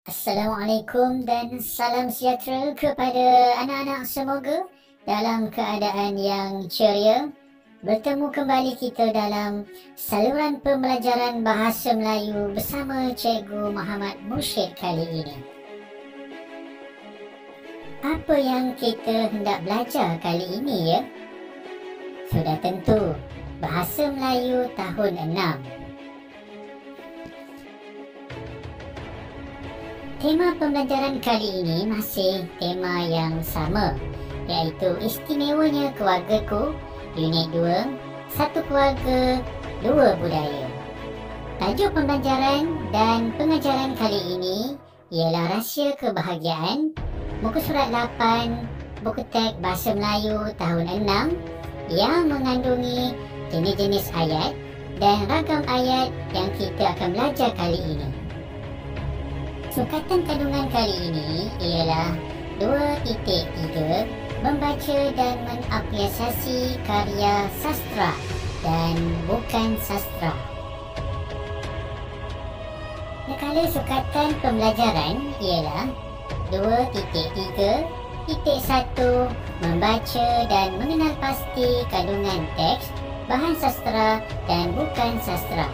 Assalamualaikum dan salam sejahtera kepada anak-anak semoga dalam keadaan yang ceria. Bertemu kembali kita dalam saluran pembelajaran Bahasa Melayu bersama Cikgu Muhammad Mursyid kali ini. Apa yang kita hendak belajar kali ini ya? Sudah tentu Bahasa Melayu tahun 6. Tema pembelajaran kali ini masih tema yang sama, iaitu Istimewanya Keluargaku, Unit 2, Satu Keluarga, Dua Budaya. Tajuk pembelajaran dan pengajaran kali ini ialah Rahsia Kebahagiaan, muka surat 8, buku teks Bahasa Melayu tahun 6 yang mengandungi jenis-jenis ayat dan ragam ayat yang kita akan belajar kali ini. Sukatan kandungan kali ini ialah 2.3 membaca dan mengapresiasi karya sastra dan bukan sastra. Nakala sukatan pembelajaran ialah 2.3.1 membaca dan mengenal pasti kandungan teks, bahan sastra dan bukan sastra.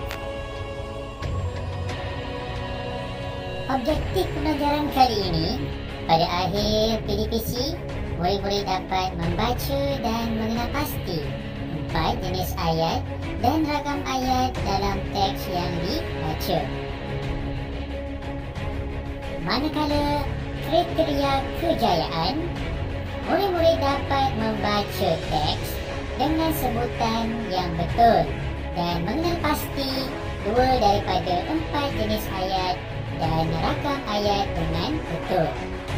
Objektif pembelajaran kali ini, pada akhir PDPC, murid-murid dapat membaca dan mengenal pasti 4 jenis ayat dan ragam ayat dalam teks yang dibaca. Manakala kriteria kejayaan, murid-murid dapat membaca teks dengan sebutan yang betul dan mengenal pasti 2 daripada 4 jenis ayat dan ragam ayat dengan betul.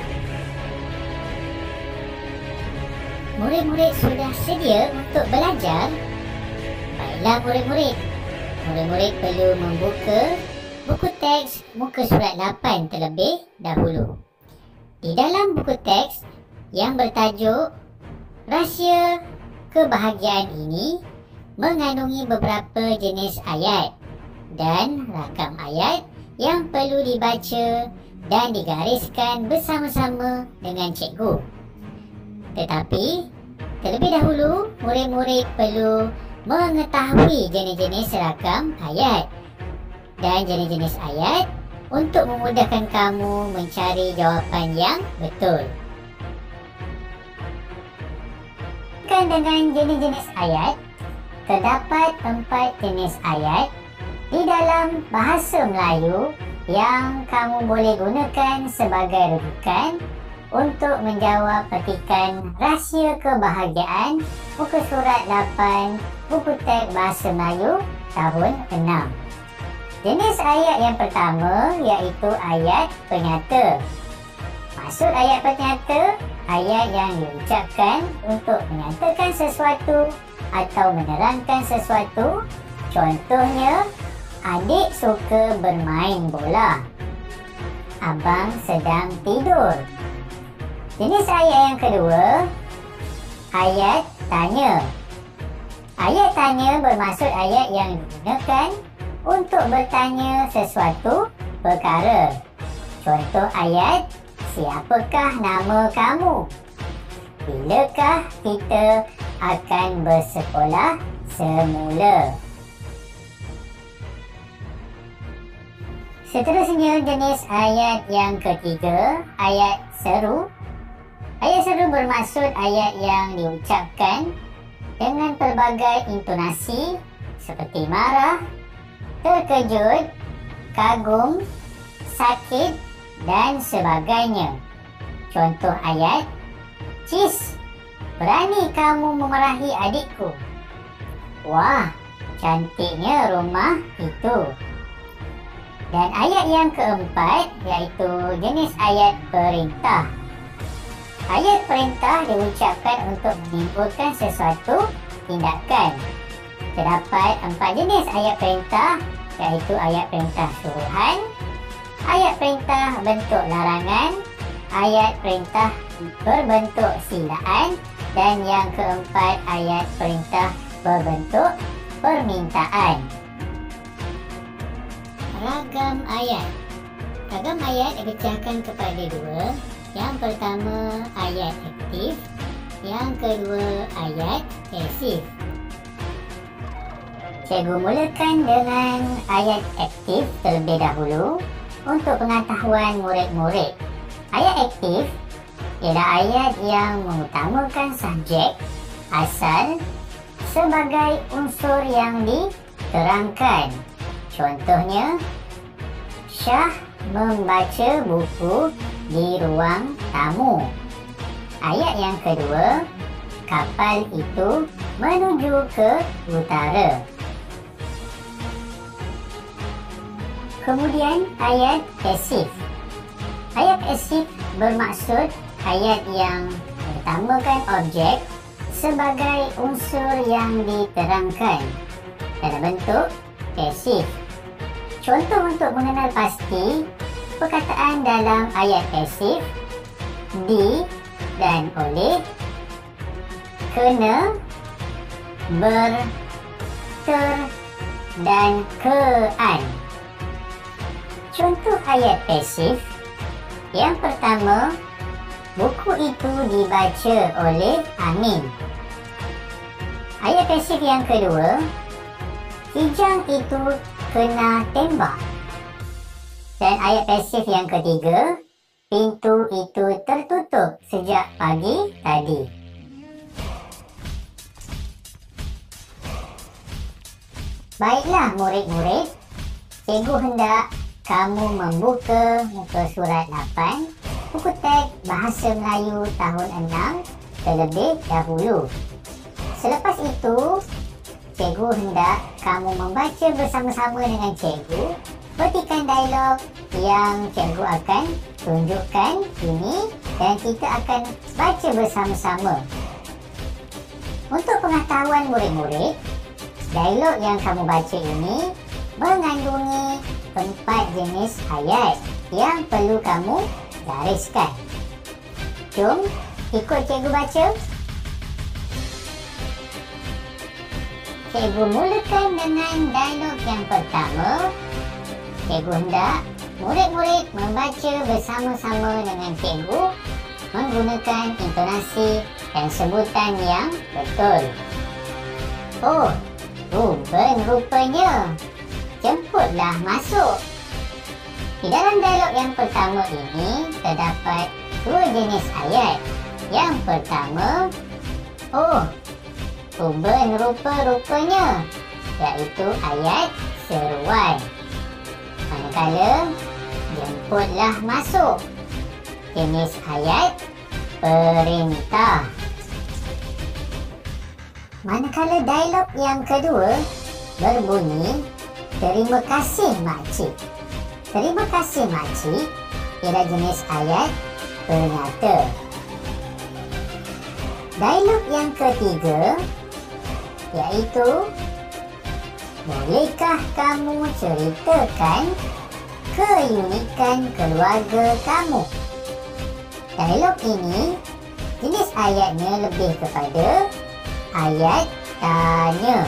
Murid-murid sudah sedia untuk belajar? Baiklah murid-murid. Murid-murid perlu membuka buku teks muka surat 8 terlebih dahulu. Di dalam buku teks yang bertajuk Rahsia Kebahagiaan ini mengandungi beberapa jenis ayat dan ragam ayat yang perlu dibaca dan digariskan bersama-sama dengan cikgu. Tetapi, terlebih dahulu, murid-murid perlu mengetahui jenis-jenis ragam ayat dan jenis-jenis ayat untuk memudahkan kamu mencari jawapan yang betul. Dengan jenis-jenis ayat, terdapat 4 jenis ayat di dalam Bahasa Melayu yang kamu boleh gunakan sebagai rujukan untuk menjawab petikan Rahsia Kebahagiaan muka surat 8 buku teks Bahasa Melayu tahun 6. Jenis ayat yang pertama iaitu ayat penyata. Maksud ayat penyata, ayat yang diucapkan untuk menyatakan sesuatu atau menerangkan sesuatu. Contohnya, adik suka bermain bola. Abang sedang tidur. Jenis ayat yang kedua, ayat tanya. Ayat tanya bermaksud ayat yang digunakan untuk bertanya sesuatu perkara. Contoh ayat, siapakah nama kamu? Bilakah kita akan bersekolah semula? Seterusnya jenis ayat yang ketiga, ayat seru. Ayat seru bermaksud ayat yang diucapkan dengan pelbagai intonasi seperti marah, terkejut, kagum, sakit dan sebagainya. Contoh ayat, cis, berani kamu memarahi adikku. Wah, cantiknya rumah itu. Dan ayat yang keempat iaitu jenis ayat perintah. Ayat perintah diucapkan untuk menimbulkan sesuatu tindakan. Terdapat 4 jenis ayat perintah iaitu ayat perintah suruhan, ayat perintah bentuk larangan, ayat perintah berbentuk silaan dan yang keempat ayat perintah berbentuk permintaan. Ragam ayat. Ragam ayat dipecahkan kepada dua. Yang pertama ayat aktif, yang kedua ayat pasif. Cikgu mulakan dengan ayat aktif terlebih dahulu untuk pengetahuan murid-murid. Ayat aktif ialah ayat yang mengutamakan subjek asal sebagai unsur yang diterangkan. Contohnya, Syah membaca buku di ruang tamu. Ayat yang kedua, kapal itu menuju ke utara. Kemudian ayat pasif. Ayat pasif bermaksud ayat yang mengutamakan objek sebagai unsur yang diterangkan dalam bentuk pasif. Contoh untuk mengenal pasti perkataan dalam ayat pasif: di dan oleh, kena, ber, ter, dan kean. Contoh ayat pasif. Yang pertama, buku itu dibaca oleh Amin. Ayat pasif yang kedua, kijang itu kena tembak. Dan ayat pasif yang ketiga, pintu itu tertutup sejak pagi tadi. Baiklah murid-murid, cikgu hendak kamu membuka muka surat 8, buku teks Bahasa Melayu tahun 6 terlebih dahulu. Selepas itu, cikgu hendak kamu membaca bersama-sama dengan cikgu petikan dialog yang cikgu akan tunjukkan ini dan kita akan baca bersama-sama. Untuk pengetahuan murid-murid, dialog yang kamu baca ini mengandungi 4 jenis ayat yang perlu kamu gariskan. Jom ikut cikgu baca. Cikgu mulakan dengan dialog yang pertama. Cikgu hendak murid-murid membaca bersama-sama dengan cikgu menggunakan intonasi dan sebutan yang betul. Oh, Ruben rupanya. Jemputlah masuk. Di dalam dialog yang pertama ini terdapat 2 jenis ayat. Yang pertama, oh, Ruben rupa-rupanya, iaitu ayat seruan. Manakala jemputlah masuk, jenis ayat perintah. Manakala dialog yang kedua berbunyi, terima kasih makcik. Terima kasih makcik ialah jenis ayat penyata. Dialog yang ketiga iaitu, bolehkah kamu ceritakan keunikan keluarga kamu? Dialog ini jenis ayatnya lebih kepada ayat tanya.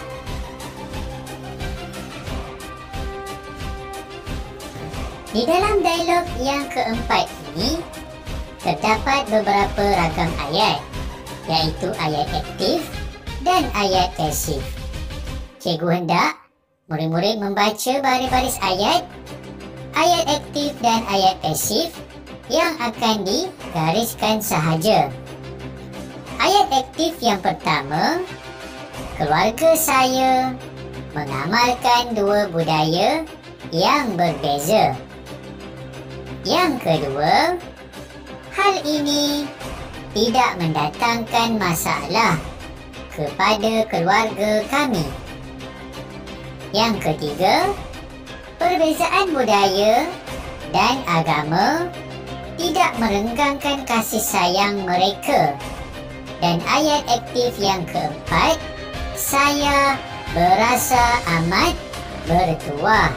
Di dalam dialog yang keempat ini terdapat beberapa ragam ayat, iaitu ayat aktif dan ayat pasif. Cikgu hendak murid-murid membaca baris-baris ayat aktif dan ayat pasif yang akan digariskan sahaja. Ayat aktif yang pertama, keluarga saya mengamalkan 2 budaya yang berbeza. Yang kedua, hal ini tidak mendatangkan masalah kepada keluarga kami. Yang ketiga, perbezaan budaya dan agama tidak merenggangkan kasih sayang mereka. Dan ayat aktif yang keempat, saya berasa amat bertuah.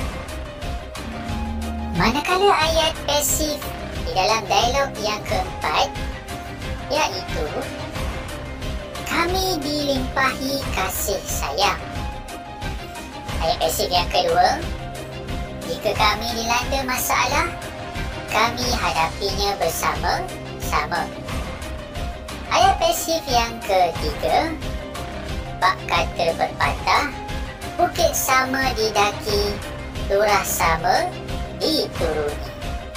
Manakala ayat pasif di dalam dialog yang keempat, iaitu, kami dilimpahi kasih sayang. Ayat pasif yang kedua, Jika kami dilanda masalah, kami hadapinya bersama-sama. Ayat pasif yang ketiga, bak kata berpatah, bukit sama didaki, lurah sama dituruni.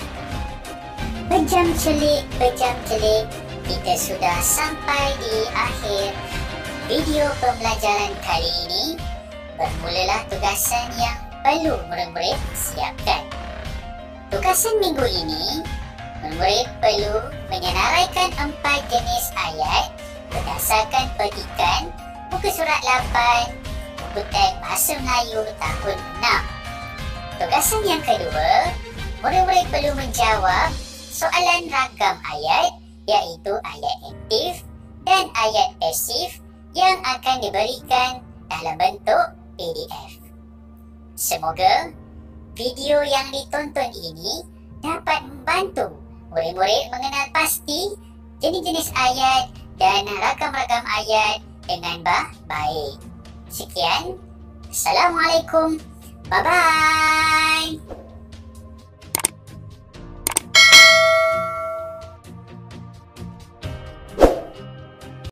Pejam celik, kita sudah sampai di akhir video pembelajaran kali ini. Bermulalah tugasan yang perlu murid-murid siapkan. Tugasan minggu ini, murid-murid perlu menyenaraikan 4 jenis ayat berdasarkan petikan muka surat 8, buku teks Bahasa Melayu tahun 6. Tugasan yang kedua, murid-murid perlu menjawab soalan ragam ayat, iaitu ayat aktif dan ayat pasif yang akan diberikan dalam bentuk PDF. Semoga video yang ditonton ini dapat membantu murid-murid mengenal pasti jenis-jenis ayat dan ragam-ragam ayat dengan baik. Sekian. Assalamualaikum. Bye-bye.